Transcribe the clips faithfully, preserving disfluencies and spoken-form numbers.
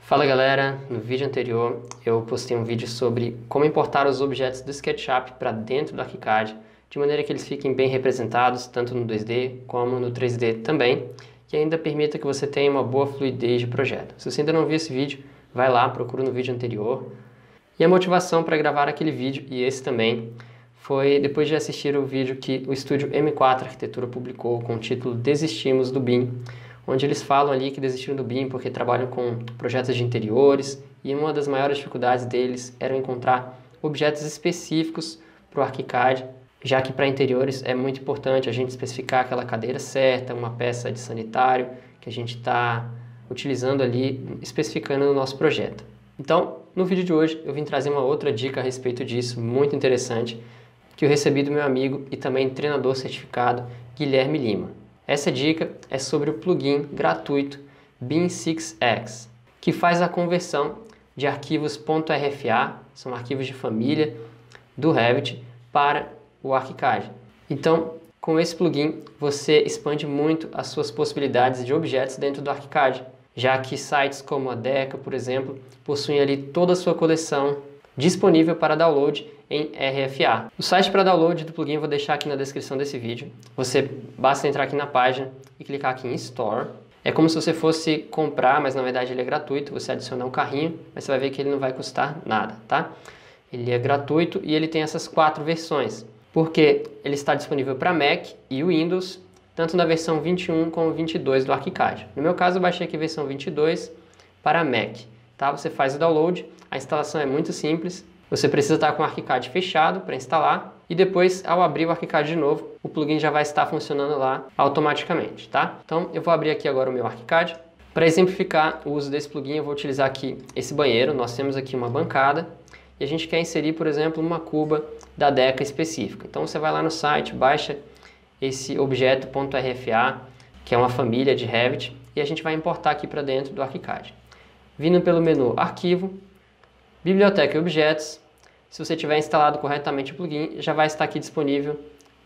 Fala galera, no vídeo anterior eu postei um vídeo sobre como importar os objetos do SketchUp para dentro do ArchiCAD, de maneira que eles fiquem bem representados tanto no dois D como no três D também, e ainda permita que você tenha uma boa fluidez de projeto. Se você ainda não viu esse vídeo, vai lá, procura no vídeo anterior. E a motivação para gravar aquele vídeo e esse também foi depois de assistir o vídeo que o estúdio M quatro Arquitetura publicou com o título Desistimos do B I M, onde eles falam ali que desistiram do B I M porque trabalham com projetos de interiores e uma das maiores dificuldades deles era encontrar objetos específicos para o ArchiCAD, já que para interiores é muito importante a gente especificar aquela cadeira certa, uma peça de sanitário que a gente está utilizando ali, especificando no nosso projeto. Então, no vídeo de hoje eu vim trazer uma outra dica a respeito disso, muito interessante, que eu recebi do meu amigo e também treinador certificado, Guilherme Lima. Essa dica é sobre o plugin gratuito B I M seis X, que faz a conversão de arquivos .rfa, são arquivos de família do Revit, para o ArchiCAD. Então, com esse plugin, você expande muito as suas possibilidades de objetos dentro do ArchiCAD, já que sites como a Deca, por exemplo, possuem ali toda a sua coleção disponível para download em R F A. O site para download do plugin eu vou deixar aqui na descrição desse vídeo. Você basta entrar aqui na página e clicar aqui em Store. É como se você fosse comprar, mas na verdade ele é gratuito. Você adicionar um carrinho, mas você vai ver que ele não vai custar nada, tá? Ele é gratuito e ele tem essas quatro versões, porque ele está disponível para Mac e Windows, tanto na versão vinte e um como vinte e dois do ArchiCAD. No meu caso eu baixei aqui a versão vinte e dois para Mac, tá? Você faz o download, a instalação é muito simples. Você precisa estar com o ArchiCAD fechado para instalar e depois, ao abrir o ArchiCAD de novo, o plugin já vai estar funcionando lá automaticamente, tá? Então, eu vou abrir aqui agora o meu ArchiCAD. Para exemplificar o uso desse plugin, eu vou utilizar aqui esse banheiro. Nós temos aqui uma bancada e a gente quer inserir, por exemplo, uma cuba da Deca específica. Então, você vai lá no site, baixa esse objeto .rfa, que é uma família de Revit, e a gente vai importar aqui para dentro do ArchiCAD. Vindo pelo menu Arquivo, Biblioteca e Objetos, se você tiver instalado corretamente o plugin, já vai estar aqui disponível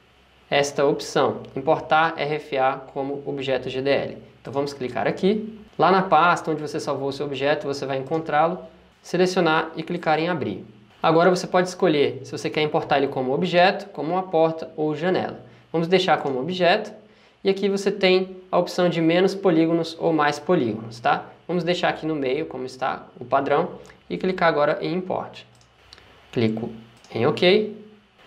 esta opção, importar R F A como objeto G D L. Então vamos clicar aqui. Lá na pasta onde você salvou o seu objeto, você vai encontrá-lo, selecionar e clicar em abrir. Agora você pode escolher se você quer importar ele como objeto, como uma porta ou janela. Vamos deixar como objeto e aqui você tem a opção de menos polígonos ou mais polígonos, tá? Vamos deixar aqui no meio, como está o padrão, e clicar agora em Import. Clico em OK.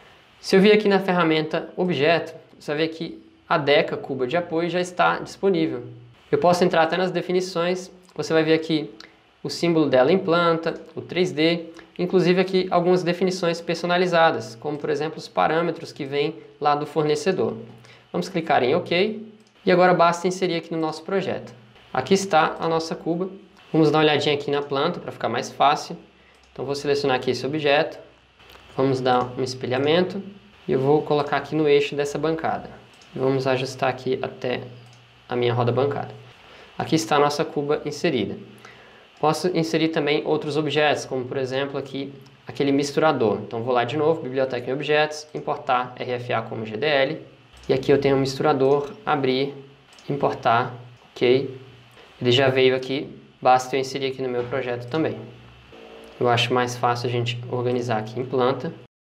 Se eu vir aqui na ferramenta Objeto, você vai ver que a Deca Cuba de apoio já está disponível. Eu posso entrar até nas definições, você vai ver aqui o símbolo dela em planta, o três D, inclusive aqui algumas definições personalizadas, como por exemplo os parâmetros que vêm lá do fornecedor. Vamos clicar em OK e agora basta inserir aqui no nosso projeto. Aqui está a nossa cuba. Vamos dar uma olhadinha aqui na planta para ficar mais fácil. Então vou selecionar aqui esse objeto. Vamos dar um espelhamento e eu vou colocar aqui no eixo dessa bancada. Vamos ajustar aqui até a minha roda bancada. Aqui está a nossa cuba inserida. Posso inserir também outros objetos, como por exemplo aqui aquele misturador. Então vou lá de novo, Biblioteca em Objetos, importar R F A como G D L. E aqui eu tenho um misturador, abrir, importar, OK. Ele já veio aqui, basta eu inserir aqui no meu projeto também. Eu acho mais fácil a gente organizar aqui em planta.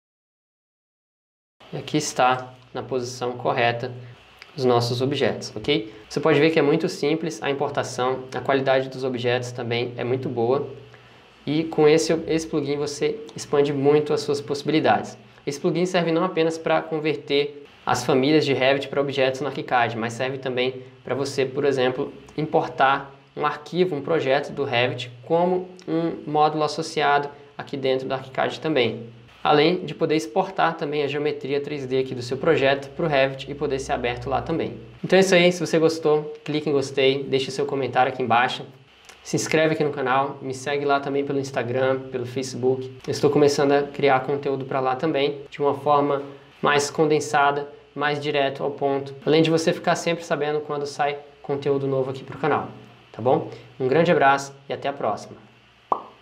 E aqui está na posição correta os nossos objetos, ok? Você pode ver que é muito simples a importação, a qualidade dos objetos também é muito boa. E com esse, esse plugin você expande muito as suas possibilidades. Esse plugin serve não apenas para converter as famílias de Revit para objetos no ArchiCAD, mas serve também para você, por exemplo, importar um arquivo, um projeto do Revit como um módulo associado aqui dentro do ArchiCAD também. Além de poder exportar também a geometria três D aqui do seu projeto para o Revit e poder ser aberto lá também. Então é isso aí, se você gostou, clique em gostei, deixe seu comentário aqui embaixo. Se inscreve aqui no canal, me segue lá também pelo Instagram, pelo Facebook. Eu estou começando a criar conteúdo para lá também, de uma forma mais condensada, mais direto ao ponto. Além de você ficar sempre sabendo quando sai conteúdo novo aqui para o canal. Tá bom? Um grande abraço e até a próxima.